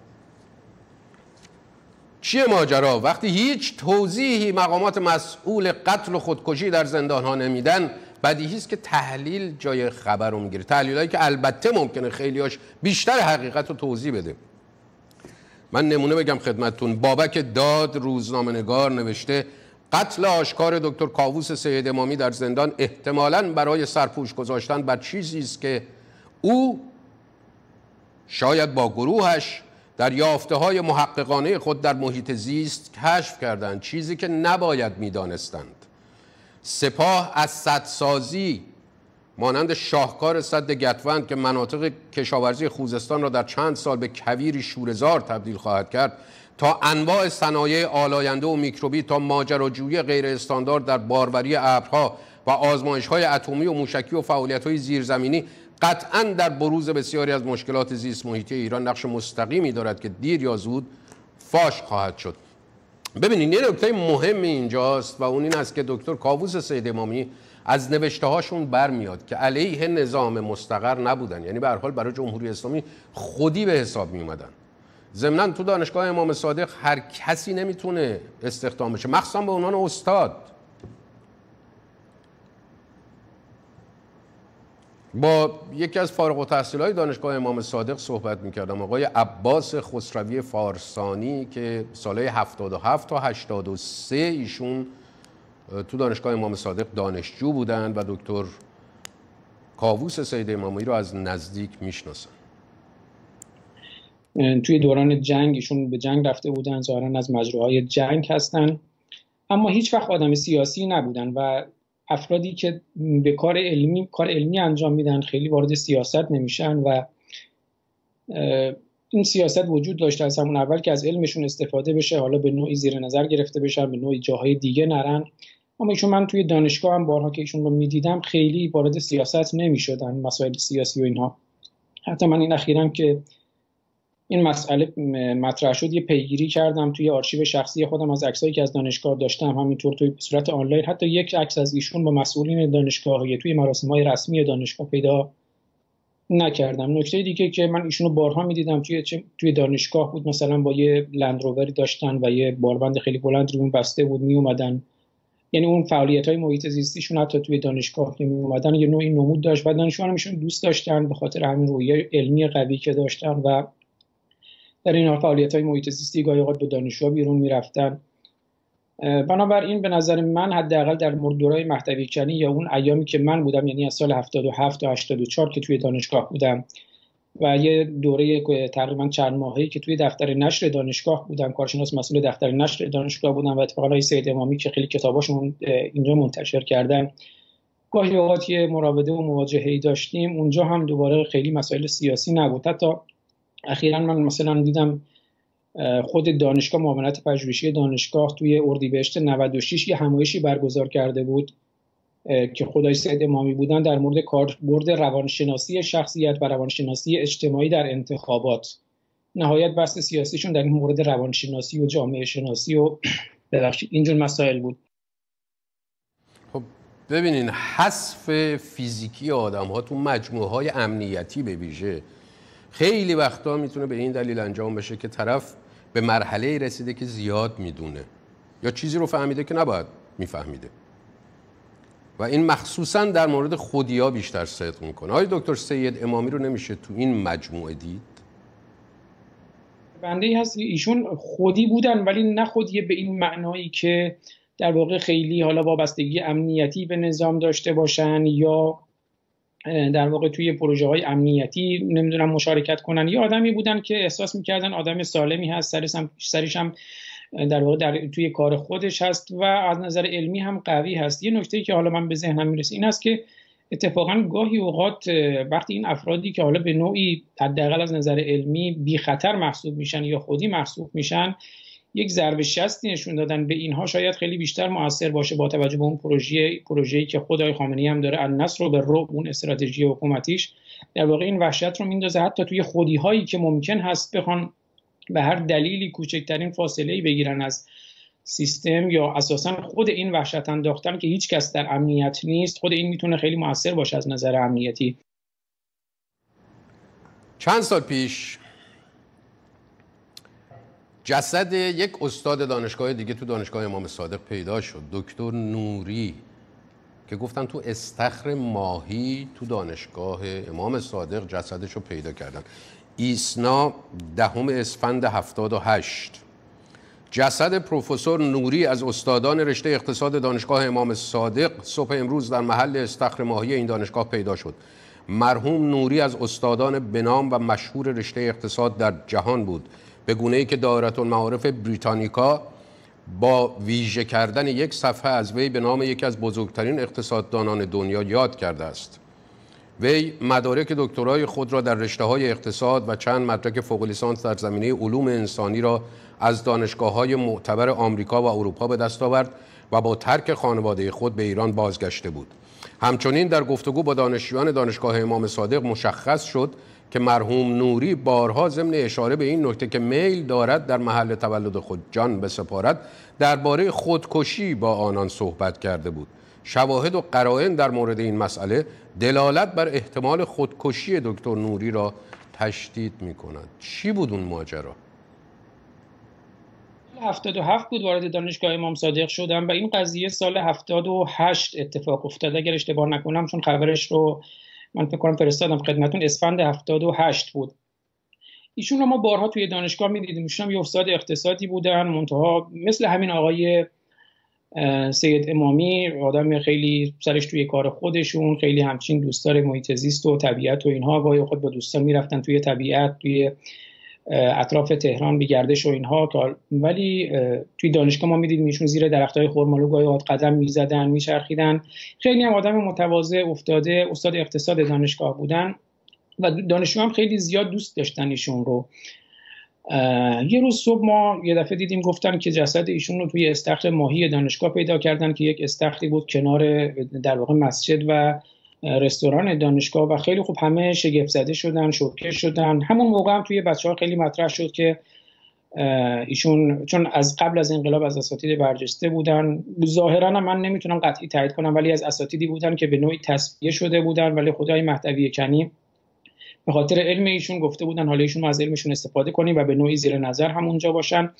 چیه ماجرا وقتی هیچ توضیحی مقامات مسئول قتل و خودکشی در زندان‌ها نمیدن؟ بدیهی است که تحلیل جای خبر رو میگیره، تحلیلایی که البته ممکنه خیلیاش بیشتر حقیقت رو توضیح بده. من نمونه بگم خدمتتون. بابک داد روزنامه‌نگار نوشته قتل آشکار دکتر کاووس سید امامی در زندان احتمالاً برای سرپوش گذاشتن بر چیزی است که او شاید با گروهش در یافته‌های محققانه خود در محیط زیست کشف کردند چیزی که نباید می‌دانستند. سپاه از سدسازی مانند شاهکار سد گتوند که مناطق کشاورزی خوزستان را در چند سال به کویری شوره‌زار تبدیل خواهد کرد، تا انواع صنایع آلاینده و میکروبی، تا ماجراجویی غیر استاندارد در باروری ابرها و آزمایش‌های اتمی و موشکی و فعالیت‌های زیرزمینی، قطعاً در بروز بسیاری از مشکلات زیست محیطی ایران نقش مستقیمی دارد که دیر یا زود فاش خواهد شد. ببینید یه نکته مهم اینجاست و اون این است که دکتر کاووس سید امامی از نوشته هاشون برمیاد که علیه نظام مستقر نبودن، یعنی به هر حال برای جمهوری اسلامی خودی به حساب می اومدن. ضمناً تو دانشگاه امام صادق هر کسی نمیتونه استخدام بشه، مخصوصا به عنوان استاد. با یکی از فارغ التحصیل‌های دانشگاه امام صادق صحبت می‌کردم، آقای عباس خسروی فارسانی که سالهای هفتاد و هفت تا هشتاد و سه ایشون تو دانشگاه امام صادق دانشجو بودند و دکتر کاووس سید امامی رو از نزدیک میشناسن. توی دوران جنگ ایشون به جنگ رفته بودن، ظاهراً از مجروحای جنگ هستن، اما هیچ وقت آدم سیاسی نبودن و افرادی که به کار علمی کار علمی انجام میدن خیلی وارد سیاست نمیشن و این سیاست وجود داشته از همون اول که از علمشون استفاده بشه، حالا به نوعی زیر نظر گرفته بشن، به نوعی جاهای دیگه نرن. اما ایشون من توی دانشگاه هم بارها که ایشون رو میدیدم خیلی وارد سیاست نمیشدن، مسائل سیاسی و اینها. حتی من این اخیراً که این مسئله مطرح شد یه پیگیری کردم توی آرشیو شخصی خودم از عکسایی که از دانشگاه داشتم، همینطور توی صورت آنلاین، حتی یک عکس از ایشون با مسئولین دانشگاه توی مراسم‌های رسمی دانشگاه پیدا نکردم. نکته دیگه که من ایشونو بارها می‌دیدم توی توی دانشگاه بود، مثلا با یه لندرووری داشتن و یه باربند خیلی بلند رو بسته بود می اومدن، یعنی اون فعالیت‌های محیط زیستیشون حتی توی دانشگاه که می اومدن یه نوعی نمود داشت و دانشجویان میشون دوست داشتن به خاطر همین روحیه علمی قوی که داشتن و در این حال فعالیت‌های محیط زیستی گاهی اوقات به دانشجوها بیرون می‌رفتن. بنابراین به نظر من حداقل در مورد دوره‌های مهدوی کنی یا اون ایامی که من بودم، یعنی از سال هفتاد و هفت تا هشتاد و چهار که توی دانشگاه بودم و یه دوره تقریبا چند ماهه‌ای که توی دفتر نشر دانشگاه بودم، کارشناس مسئول دفتر نشر دانشگاه بودم و اتفاقا آقای سید امامی که خیلی کتاباشون اینجا منتشر کردن، گاهی اوقات یه مراوده و مواجهه‌ای داشتیم. اونجا هم دوباره خیلی مسائل سیاسی نبود. حتی اخیراً من مثلا دیدم خود دانشگاه معاونت پژوهشی دانشگاه توی اردیبهشت نود و شش یه همایشی برگزار کرده بود که خدای سید امامی بودن در مورد کاربرد روانشناسی شخصیت و روانشناسی اجتماعی در انتخابات. نهایت بحث سیاسیشون در این مورد روانشناسی و جامعه شناسی و ببخشید اینجور مسائل بود. خب ببینین حذف فیزیکی آدم ها تو مجموعه های امنیتی به ویژه خیلی وقتا میتونه به این دلیل انجام بشه که طرف به مرحله رسیده که زیاد میدونه یا چیزی رو فهمیده که نباید میفهمیده و این مخصوصا در مورد خودیا بیشتر صدق میکنه. آقای دکتر سید امامی رو نمیشه تو این مجموعه دید؟ بنده ای هست ایشون خودی بودن ولی نه خودی به این معنایی که در واقع خیلی حالا وابستگی امنیتی به نظام داشته باشن یا در واقع توی پروژه های امنیتی نمیدونم مشارکت کنن، یا آدمی بودن که احساس میکردن آدم سالمی هست، سرش هم, سرش هم در واقع در توی کار خودش هست و از نظر علمی هم قوی هست. یه نکته‌ای که حالا من به ذهنم میرسه این است که اتفاقا گاهی اوقات وقتی این افرادی که حالا به نوعی حداقل از نظر علمی بی خطر محسوب میشن یا خودی محسوب میشن، یک ضربه شستی نشون دادن به اینها شاید خیلی بیشتر موثر باشه با توجه به اون پروژه پروژه‌ای که خدای خامنه‌ای هم داره، النصر رو به رعب، اون استراتژی حکومتیش در واقع این وحشت رو میندازه حتی توی خودی‌هایی که ممکن هست بخوان به هر دلیلی کوچکترین فاصله‌ای بگیرن از سیستم یا اساساً خود این وحشت انداختن که هیچ کس در امنیت نیست، خود این میتونه خیلی موثر باشه از نظر امنیتی. چند سال پیش جسد یک استاد دانشگاه دیگه تو دانشگاه امام صادق پیدا شد، دکتر نوری، که گفتن تو استخر ماهی تو دانشگاه امام صادق جسدش رو پیدا کردن. ایسنا دهم اسفند هفتاد و هشت جسد پروفسور نوری از استادان رشته اقتصاد دانشگاه امام صادق صبح امروز در محل استخر ماهی این دانشگاه پیدا شد. مرحوم نوری از استادان بنام و مشهور رشته اقتصاد در جهان بود، به گونه‌ای که دائرةالمعارف بریتانیکا با ویژه کردن یک صفحه از وی به نام یکی از بزرگترین اقتصاددانان دنیا یاد کرده است. وی مدارک دکترای خود را در رشته‌های اقتصاد و چند مدرک فوق لیسانس در زمینه علوم انسانی را از دانشگاه‌های معتبر آمریکا و اروپا به دست آورد و با ترک خانواده خود به ایران بازگشته بود. همچنین در گفتگو با دانشجویان دانشگاه امام صادق مشخص شد که مرحوم نوری بارها ضمن اشاره به این نکته که میل دارد در محل تولد خود جان بسپارد درباره خودکشی با آنان صحبت کرده بود. شواهد و قرائن در مورد این مسئله دلالت بر احتمال خودکشی دکتر نوری را تشدید می کند. چی بود اون ماجرا؟ هفتاد و هفت بود وارد دانشگاه امام صادق شدم و این قضیه سال هفتاد و هشت اتفاق افتاد اگر اشتباه نکنم، چون خبرش رو من فکر کنم فرستادم خدمتتون. اسفند هفتاد و هشت بود. ایشون رو ما بارها توی دانشگاه می‌دیدیم. ایشون یه استاد اقتصادی بودن، منتها مثل همین آقای سید امامی آدم خیلی سرش توی کار خودشون، خیلی همچین دوستدار محیط زیست و طبیعت و اینها. گاهی خود با دوستان میرفتن توی طبیعت، توی اطراف تهران بیگردش و اینها، ولی توی دانشگاه ما میدیدیم ایشون زیر درختای خرمالو گاهی قدم میزدن، میچرخیدن. خیلی هم آدم متواضع افتاده، استاد اقتصاد دانشگاه بودن و دانشجو هم خیلی زیاد دوست داشتن ایشون رو. یه روز صبح ما یه دفعه دیدیم گفتن که جسد ایشون رو توی استخر ماهی دانشگاه پیدا کردن که یک استخری بود کنار در واقع مسجد و رستوران دانشگاه و خیلی خوب همه شگفت زده شدن، شوکه شدن. همون موقع هم توی بچه‌ها خیلی مطرح شد که ایشون چون از قبل از انقلاب از اساتید برجسته بودن، ظاهرا من نمیتونم قطعی تایید کنم ولی از اساتیدی بودن که به نوعی تصفیه شده بودن، ولی خدای مهدوی کنی به خاطر علم ایشون گفته بودن حالا ایشون از علمشون استفاده کنیم و به نوعی زیر نظر همونجا باشن.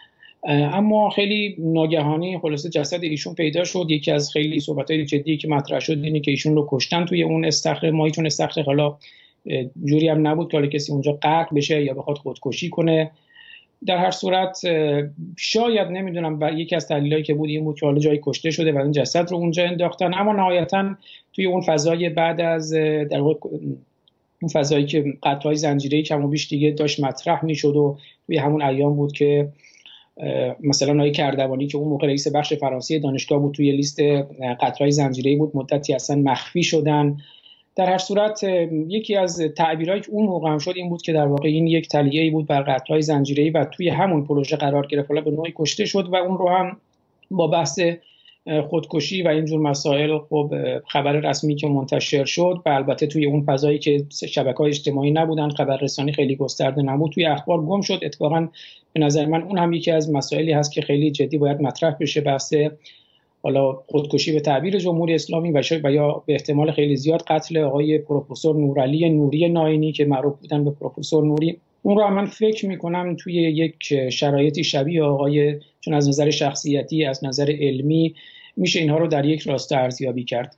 اما خیلی ناگهانی خلاصه جسد ایشون پیدا شد. یکی از خیلی صحبت‌های جدی که مطرح شد اینه که ایشون رو کشتن توی اون استخر ماهی، چون استخر حالا جوری هم نبود که حالا کسی اونجا غرق بشه یا بخواد خودکشی کنه. در هر صورت شاید نمیدونم یکی از دلایلی که بود این بود که حالا جایی کشته شده و این جسد رو اونجا انداختن. اما نهایتاً توی اون فضای بعد از در واقع اون فضایی که قطعه‌های زنجیره‌ای کم و بیش دیگه داشت مطرح می‌شد و توی همون ایام بود که مثلا نای کردوانی که اون موقع رئیس بخش فرانسه دانشگاه بود توی لیست قطعه‌های زنجیره‌ای بود، مدتی اصلا مخفی شدن. در هر صورت یکی از تعبیرایی که اون موقع هم شد این بود که در واقع این یک تلیه‌ای بود بر قطعه‌های زنجیره‌ای و توی همون پروژه قرار گرفت، حالا به نوعی کشته شد و اون رو هم با بحث خودکشی و اینجور مسائل خب خبر رسمی که منتشر شد و البته توی اون فضایی که شبکه‌های اجتماعی نبودن، خبررسانی خیلی گسترده نبود، توی اخبار گم شد. اتفاقا به نظر من اون هم یکی از مسائلی هست که خیلی جدی باید مطرح بشه، بحث حالا خودکشی به تعبیر جمهوری اسلامی و و یا به احتمال خیلی زیاد قتل آقای پروفسور نورعلی نوری ناینی که معروف بودن به پروفسور نوری. اون رو من فکر میکنم توی یک شرایطی شبیه آقای، چون از نظر شخصیتی از نظر علمی میشه اینها رو در یک راسته ارزیابی کرد.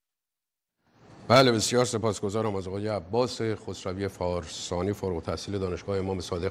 بله، بسیار سپاسگزارم از آقای عباس خسروی فارسانی، فارغ التحصیل دانشگاه امام صادق.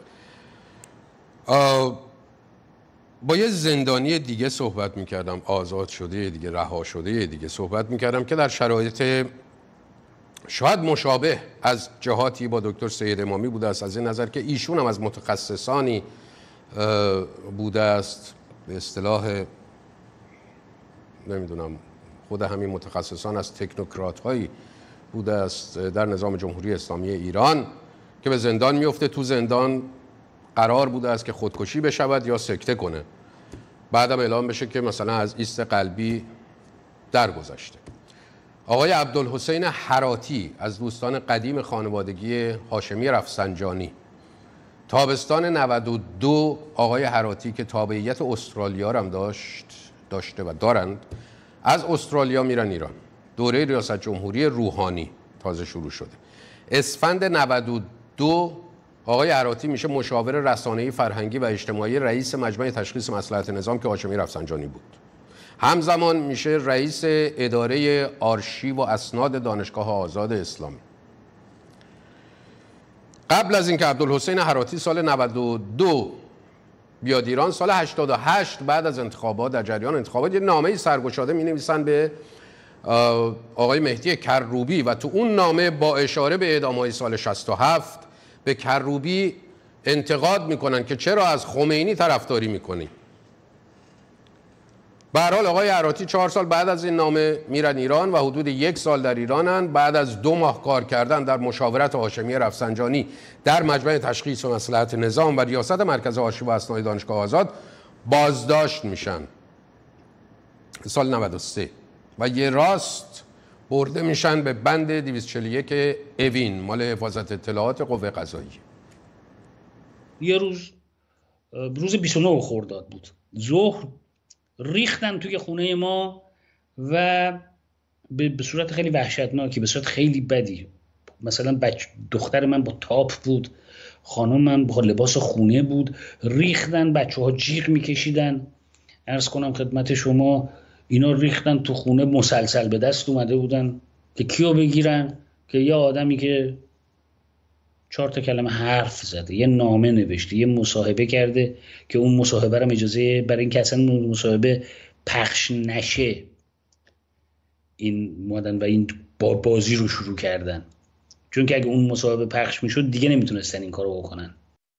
با یه زندانی دیگه صحبت میکردم، آزاد شده دیگه، رها شده دیگه صحبت میکردم که در شرایط شاید مشابه از جهاتی با دکتر سید امامی بوده است، از این نظر که ایشون هم از متخصصانی بوده است، به اصطلاح نمیدونم خود همین متخصصان از تکنوکرات هایی بوده است در نظام جمهوری اسلامی ایران که به زندان میفته. تو زندان قرار بوده است که خودکشی بشود یا سکته کنه، بعدم اعلام بشه که مثلا از ایست قلبی درگذشته. آقای عبدالحسین حراتی از دوستان قدیم خانوادگی هاشمی رفسنجانی، تابستان نود و دو آقای حراتی که تابعیت استرالیا هم داشت داشته و دارند، از استرالیا میرن ایران. دوره ریاست جمهوری روحانی تازه شروع شده. اسفند نود و دو آقای حراتی میشه مشاور رسانه‌ای فرهنگی و اجتماعی رئیس مجمع تشخیص مصلحت نظام که هاشمی رفسنجانی بود. همزمان میشه رئیس اداره آرشیو و اسناد دانشگاه آزاد اسلامی. قبل از اینکه عبدالحسین حراتی سال نود و دو بیاد ایران، سال هشتاد و هشت بعد از انتخابات، در جریان انتخابات، یه نامه‌ای سرگشاده می‌نویسن به آقای مهدی کروبی و تو اون نامه با اشاره به اعدام‌های سال شصت و هفت به کروبی انتقاد میکنن که چرا از خمینی طرفداری میکنی. به هر حال آقای عراتی چهار سال بعد از این نامه میرن ایران و حدود یک سال در ایرانن. بعد از دو ماه کار کردن در مشاورت هاشمی رفسنجانی در مجمع تشخیص و مصلحت نظام و ریاست مرکز آرشیو و اسناد دانشگاه آزاد بازداشت میشن سال نود و سه و یه راست برده میشن به بند دویست و چهل و یک اوین مال حفاظت اطلاعات قوه قضاییه. یه روز روز بیست و نه خرداد بود، ظهر ریختن توی خونه ما و به صورت خیلی وحشتناکی، به صورت خیلی بدی. مثلا بچه دختر من با تاپ بود، خانم من با لباس خونه بود، ریختن، بچه ها جیغ میکشیدن. عرض کنم خدمت شما اینا ریختن تو خونه، مسلسل به دست اومده بودن که کیو بگیرن؟ که یه آدمی که چهار تا کلمه حرف زده، یه نامه نوشته، یه مصاحبه کرده که اون مصاحبه رو اجازه برای این که اصلا اون مصاحبه پخش نشه این مادن و این با بازی رو شروع کردن، چون که اگه اون مصاحبه پخش میشد دیگه نمیتونستن این کارو بکنن.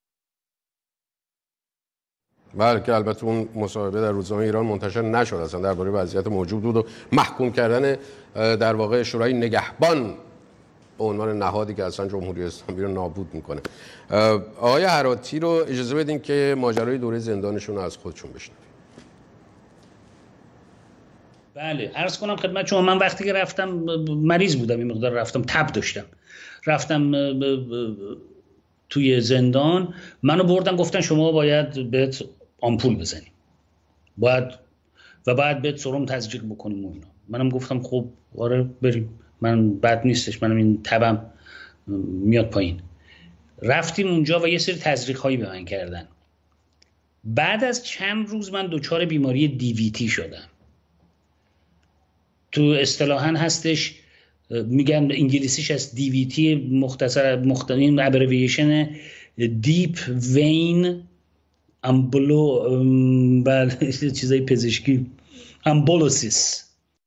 بله که البته اون مصاحبه در روزنامه ایران منتشر نشد، اصلا درباره وضعیت موجود بود و محکوم کردن در واقع شورای نگهبان به عنوان نهادی که اصلا جمهوری اسلامی رو نابود میکنه. آقای هراتی رو اجازه بدین که ماجرای دوره زندانشون رو از خودشون بشنویم. بله عرض کنم خدمت شما، من وقتی که رفتم مریض بودم، این مقدار رفتم، تب داشتم، رفتم توی زندان، منو بردن گفتن شما باید بهت آمپول بزنیم، باید و بعد بهت سرم تزریق بکنیم و اینا. منم گفتم خب آره بریم، من بد نیستش، منم این تبم میاد پایین. رفتیم اونجا و یه سری تزریق هایی به من کردن. بعد از چند روز من دچار بیماری دیویتی شدم. تو اصطلاحاً هستش، میگن انگلیسیش از دیویتی، مختصر مختصر این ابریویشن دیپ وین امبولو، بله چیزای پزشکی، امبولوسیس.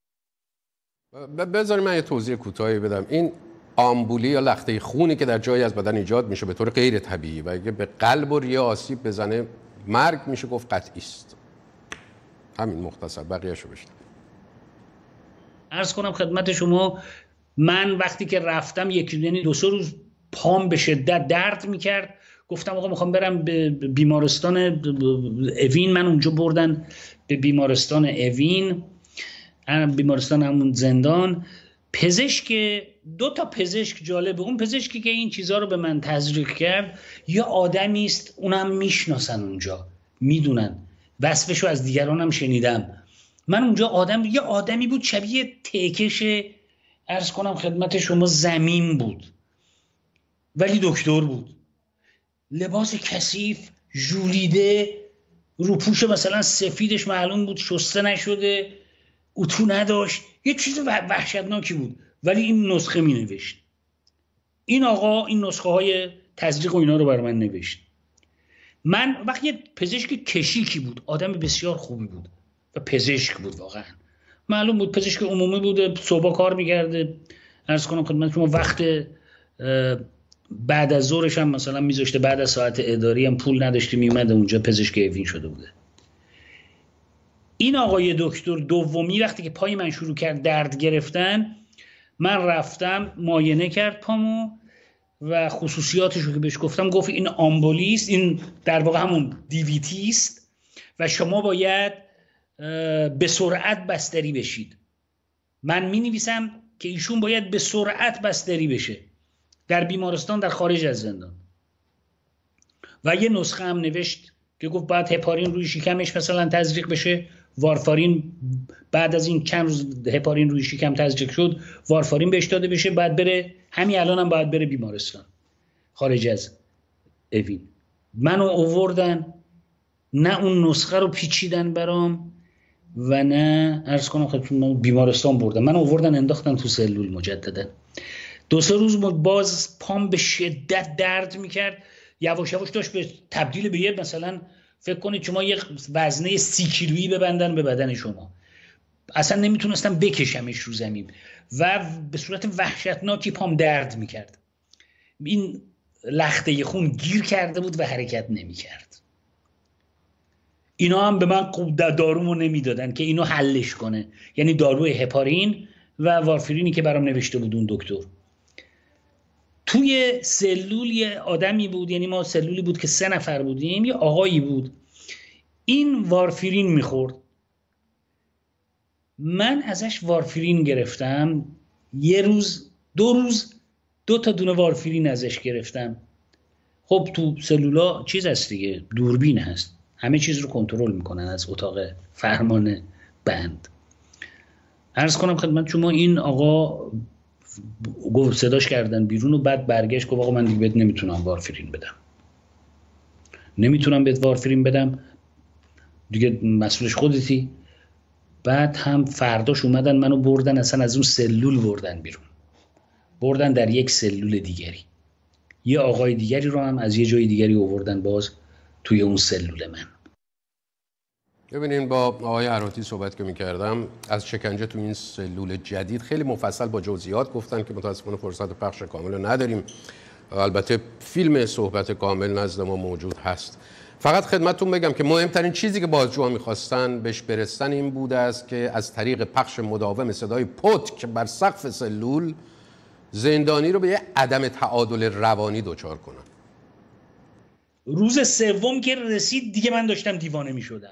بذارید من یه توضیح کوتاهی بدم. این آمبولی یا لخته خونی که در جایی از بدن ایجاد میشه به طور غیر طبیعی و اگه به قلب و ریه آسیب بزنه مرگ میشه گفت قطعی است. همین مختصر، بقیه‌شو بشنوید. عرض کنم خدمت شما، من وقتی که رفتم یکی یعنی دو سه روز پام به شدت درد میکرد. گفتم آقا میخوام برم به بیمارستان اوین. من اونجا بردن به بیمارستان اوین، بیمارستان همون زندان. پزشک، دو تا پزشک، جالبه اون پزشکی که این چیزها رو به من تزریق کرد یه آدمی است، اونم میشناسن اونجا، میدونن، وصفشو از دیگران هم شنیدم. من اونجا آدم، یه آدمی بود شبیه تکش، عرض کنم خدمت شما، زمین بود ولی دکتر بود، لباس کثیف، ژولیده، روپوش مثلا سفیدش معلوم بود شسته نشده، اتو نداشت، یه چیز وحشتناکی بود، ولی این نسخه می نوشت. این آقا این نسخه های تزریق و اینا رو بر من نوشت. من وقتی یه پزشک کشیکی بود، آدم بسیار خوبی بود و پزشک بود، واقعا معلوم بود پزشک عمومی بوده، صبح کار می‌کرده. عرض کنم خدمت شما وقت بعد از ظهرش هم مثلا میذاشته، بعد از ساعت اداری هم پول نداشته میومده اونجا، پزشک اوین شده بوده. این آقای دکتر دومی وقتی که پای من شروع کرد درد گرفتن، من رفتم معاینه کرد پامو و خصوصیاتشو که بهش گفتم، گفت این آمبولیست، این در واقع همون دیویتی است و شما باید به سرعت بستری بشید. من می نویسم که ایشون باید به سرعت بستری بشه در بیمارستان در خارج از زندان. و یه نسخه هم نوشت که گفت باید هپارین روی شکمش مثلا تزریق بشه، وارفارین بعد از این چند روز هپارین روی شکم تزریق شد، وارفارین بهش داده بشه، بعد بره، همین الان هم باید بره بیمارستان خارج از اوین. منو آوردن، نه اون نسخه رو پیچیدن برام و نه عرض کنم خدمتتون بیمارستان بردن، من آوردن انداختن تو سلول مجددا. دو سه روز باز پام به شدت درد میکرد، یواش یواش داشت به تبدیل به یه، مثلا فکر کنید شما یه وزنه سی کیلویی ببندن به بدن شما. اصلا نمیتونستم بکشمش رو زمین و به صورت وحشتناکی پام درد میکرد. این لخته خون گیر کرده بود و حرکت نمیکرد. اینا هم به من دارومو نمیدادن که اینو حلش کنه، یعنی داروی هپارین و وارفرینی که برام نوشته بود اون دکتر. توی سلول یه آدمی بود، یعنی ما سلولی بود که سه نفر بودیم، یه آقایی بود این وارفرین میخورد. من ازش وارفرین گرفتم، یه روز دو روز دو تا دونه وارفرین ازش گرفتم. خب تو سلولا چیز هست دیگه، دوربین هست، همه چیز رو کنترل میکنن از اتاق فرمان بند. عرض کنم خدمت شما این آقا گفت صداش کردن بیرون و بعد برگشت گفت آقا من دیگه بهت نمیتونم وارفرین بدم، نمیتونم بهت وارفرین بدم دیگه، مسئولش خودتی. بعد هم فرداش اومدن منو بردن اصلا از اون سلول بردن بیرون، بردن در یک سلول دیگری، یه آقای دیگری رو هم از یه جای دیگری آوردن باز توی اون سلول من. ببینین با آقای هراتی صحبت که می‌کردم از شکنجه تو این سلول جدید خیلی مفصل با جزئیات گفتن که متأسفانه فرصت پخش کامل رو نداریم. البته فیلم صحبت کامل نزد ما موجود هست. فقط خدمتتون بگم که مهمترین چیزی که بازجوها می‌خواستن بهش برسن این بوده است که از طریق پخش مداوم صدای پتک بر سقف سلول زندانی رو به یه عدم تعادل روانی دچار کنن. روز سوم که رسید دیگه من داشتم دیوانه می‌شدم.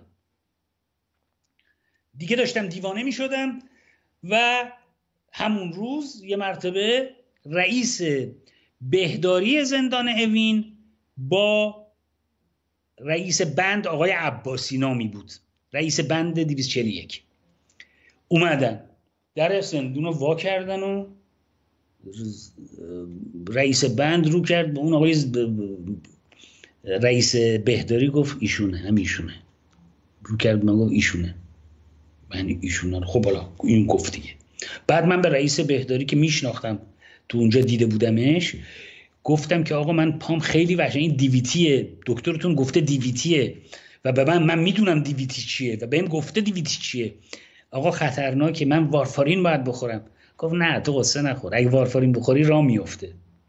دیگه داشتم دیوانه می شدم و همون روز یه مرتبه رئیس بهداری زندان اوین با رئیس بند آقای عباسی نامی بود، رئیس بند دویست و چهل و یک، اومدن در زندون رو وا کردن و رئیس بند رو کرد به اون آقای رئیس بهداری، گفت ایشونه، هم ایشونه رو کرد، من گفت ایشونه، من ایشونان. خب حالا این گفت دیگه. بعد من به رئیس بهداری که میشناختم تو اونجا دیده بودمش گفتم که آقا من پام خیلی وحشه، این دیویتیه، دکترتون گفته دیویتیه و به من من میدونم دیویتی چیه و بهم گفته دیویتی چیه، آقا خطرناکه، من وارفارین باید بخورم. گفت نه تو قصه نخور، اگه وارفارین بخوری راه میفته.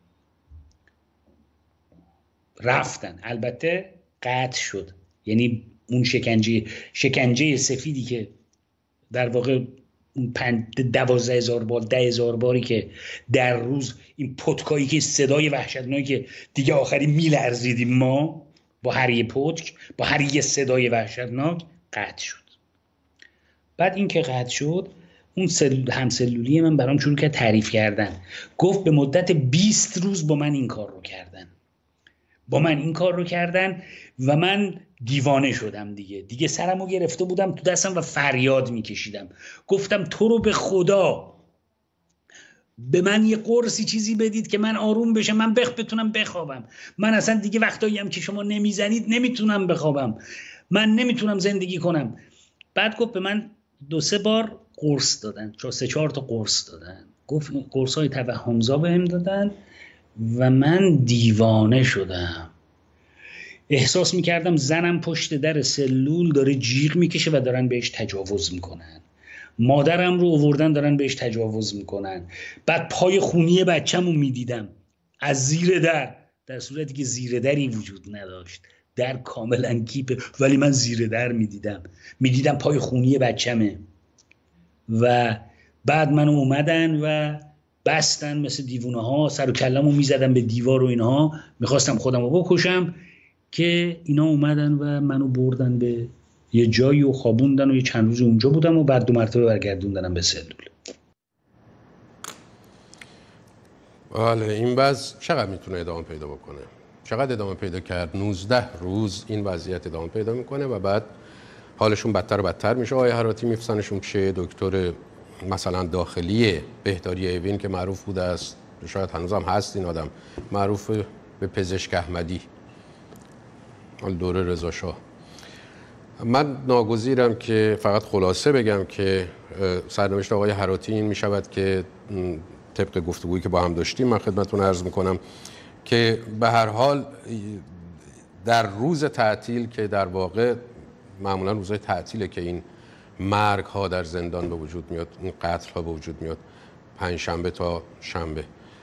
رفتن، البته قطع شد، یعنی اون شکنجه شکنجه سفیدی که در واقع اون دوازده هزار بار ده هزار باری که در روز این پتکایی که صدای وحشتناکی که دیگه آخری میلرزیدیم ما با هر یه پتک، با هر یه صدای وحشتناک، قطع شد. بعد این که قطع شد اون سلول همسلولی من برام شروع کرد تعریف کردن، گفت به مدت بیست روز با من این کار رو کردن با من این کار رو کردن و من دیوانه شدم دیگه دیگه سرمو گرفته بودم تو دستم و فریاد میکشیدم. گفتم تو رو به خدا به من یه قرصی چیزی بدید که من آروم بشم، من بخ بتونم بخوابم. من اصلا دیگه وقتایی هم که شما نمیزنید نمیتونم بخوابم، من نمیتونم زندگی کنم. بعد گفت به من دو سه بار قرص دادن، چون سه چهار تا قرص دادن، گفت قرصای توهمزا بهم دادن و من دیوانه شدم. احساس میکردم زنم پشت در سلول داره جیغ میکشه و دارن بهش تجاوز میکنن، مادرم رو آوردن دارن بهش تجاوز میکنن. بعد پای خونی بچه‌مو میدیدم از زیر در، در صورتی که زیر دری وجود نداشت، در کاملا کیپه، ولی من زیر در میدیدم میدیدم پای خونی بچه‌مه. و بعد منو اومدن و بستن مثل دیوونه ها، سر و کلمو میزدن به دیوار و اینها، میخواستم خودم رو بکشم که اینا اومدن و منو بردن به یه جایی و خوابوندن و یه چند روز اونجا بودم و بعد دو مرتبه برگردوندنم به سلول. بله این وضع چقدر میتونه ادامه پیدا بکنه؟ چقدر ادامه پیدا کرد؟ نوزده روز این وضعیت ادامه پیدا میکنه و بعد حالشون بدتر و بدتر میشه. آقای هراتی میفسنشون چه دکتر مثلا داخلی بهداری اوین که معروف بوده است، شاید هنوزم هست این آدم، معروف به پزشک احمدی، دوره رضا شاه. من ناگزیرم که فقط خلاصه بگم که سرنوشت آقای هراتی این میشود که طبق گفتگویی که با هم داشتیم من خدمتتون عرض میکنم که به هر حال در روز تعطیل که در واقع معمولا روزهای تعطیله که این مرگ ها در زندان به وجود میاد، این قتل ها به وجود میاد پنج شنبه تا شنبه.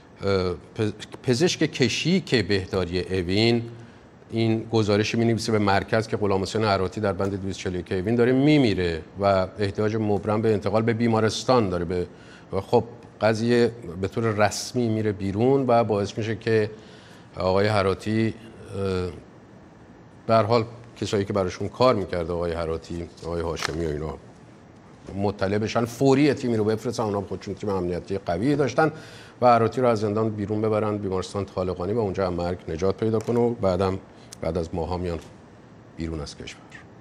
پزشک کشیک بهداری اوین این گزارش می‌نویسه به مرکز که غلامحسین عراتی در بند دویست و چهل و یک اوین داره میمیره و احتیاج مبرم به انتقال به بیمارستان داره. به خب قضیه به طور رسمی میره بیرون و باعث میشه که آقای عراتی به هر حال کسایی که براشون کار میکرده، آقای عراتی، آقای هاشمی و اینا، مطلع بشن، فوری تیمی رو بفرستن، اونا خودشون تیم امنیتی قوی داشتن و عراتی رو از زندان بیرون ببرن بیمارستان طالقانی و اونجا هم مرگ نجات پیدا کنه و بعدم بعد از ماها میان بیرون از کشور.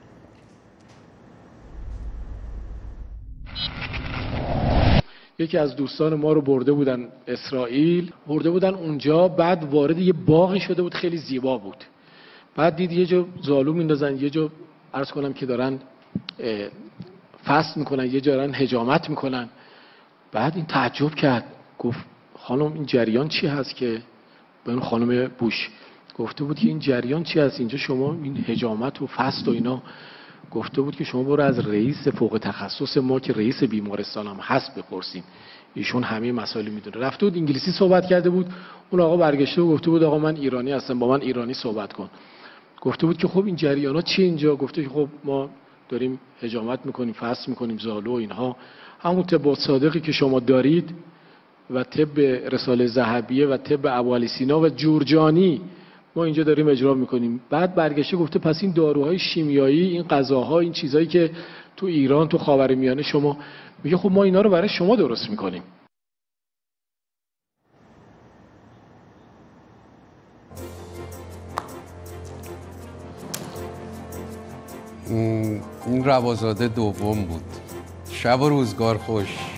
یکی از دوستان ما رو برده بودن اسرائیل، برده بودن اونجا، بعد وارد یه باغی شده بود خیلی زیبا بود. بعد دید یه جا زالو میندازن، یه جا عرض کنم که دارن فست میکنن، یه جا دارن حجامت میکنن. بعد این تعجب کرد، گفت خانم این جریان چی هست؟ که به اون خانم بوش گفته بود که این جریان چی هست اینجا شما این حجامت و فست و اینا؟ گفته بود که شما برو از رئیس فوق تخصص ما که رئیس بیمارستان هم هست بپرسین، ایشون همه مسائل میدونه. رفته بود انگلیسی صحبت کرده بود، اون آقا برگشته و گفته بود آقا من ایرانی هستم، با من ایرانی صحبت کن. گفته بود که خب این جریانا چی اینجا؟ گفته که خب ما داریم حجامت میکنیم، فست میکنیم، زالو و اینها، همون طب صادقی که شما دارید و طب رساله ذهبیه و طب ابوعلی سینا و جورجانی ما اینجا داریم اجرا میکنیم. بعد برگشته گفته پس این داروهای شیمیایی، این غذاها، این چیزایی که تو ایران، تو خاورمیانه شما، میگه خب ما اینا رو برای شما درست میکنیم. این روازاده دوم بود. شب و روزگار خوش.